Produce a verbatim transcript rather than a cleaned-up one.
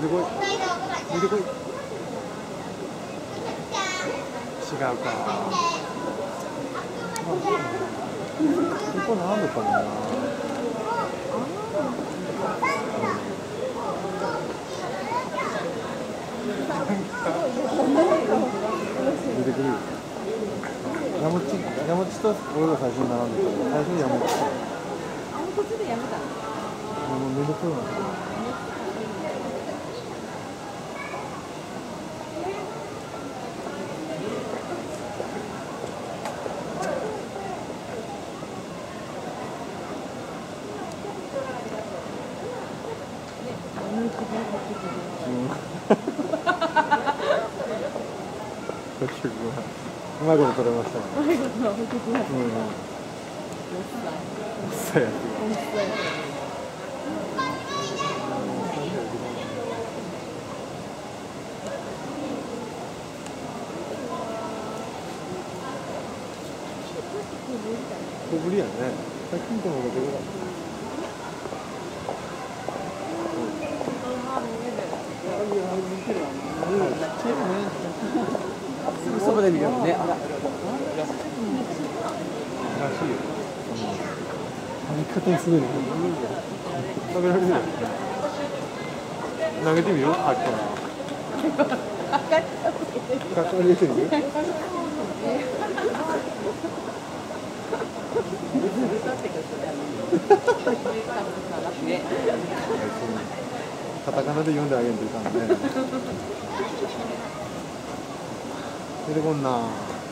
てこい出てこい。違うか。ここなんだかな。出てくる。ヤモチ、ヤモチと俺が最初に並んでた。最初にヤモチ。あ、もう途中でやめた。もうめんどくさいな。うまいこと取れましたね。うまいこと、うん。おっさいやつ。小ぶりやね。さっき見たのがでかかった。 すぐそばで見れるね。あら。らしいよ。食べ方すごいね。食べられるよ。投げてみよう。あっちから。かかれてみる。カタカナで読んであげるといかんね。出てこんな。